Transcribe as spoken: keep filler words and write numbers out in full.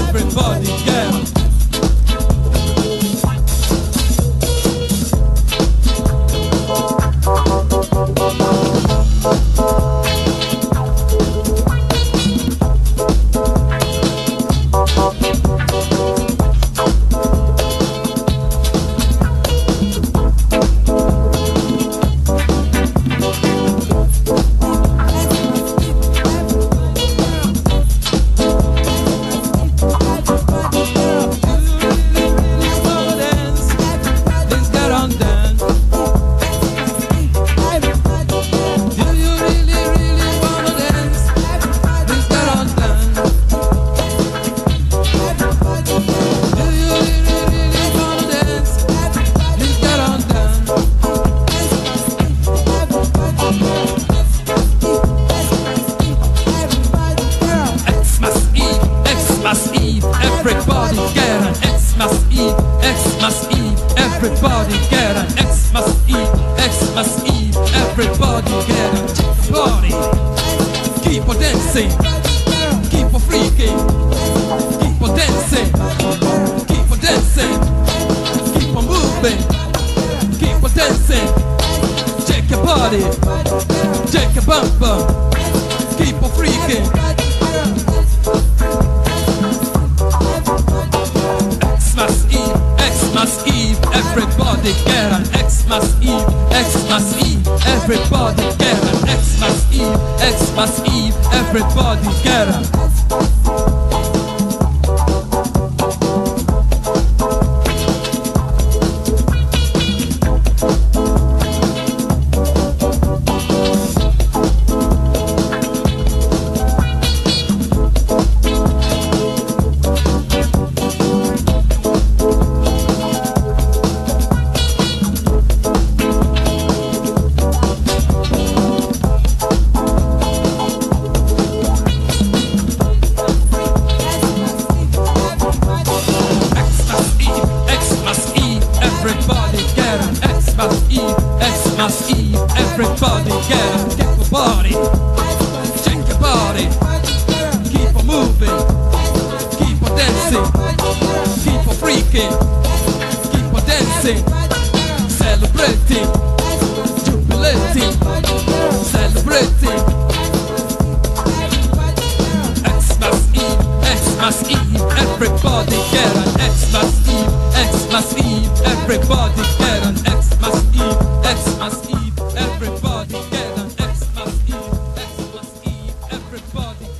everybody get up. Everybody get an Xmas Eve, Xmas Eve, everybody get an Xmas Eve, Xmas Eve, everybody get a party. Keep on dancing, keep on freaking, keep on dancing, keep on dancing, keep on moving, keep on dancing. Shake your body, shake your bum bum, keep on freaking. Xmas Eve, Xmas Eve, everybody get an Xmas Eve, Xmas Eve, everybody get an Xmas Eve, Xmas Eve, everybody get an. Everybody get an Xmas Eve, Xmas Eve, everybody get a get the body, shake your body, keep on moving, keep on dancing, keep on freaking, keep on dancing, celebrating, jubilating, celebrating. Xmas Eve, Xmas Eve, everybody get an Xmas Eve, Xmas Eve, everybody get an Xmas Eve, Xmas Eve, everybody get an Xmas Eve, Xmas Eve, everybody.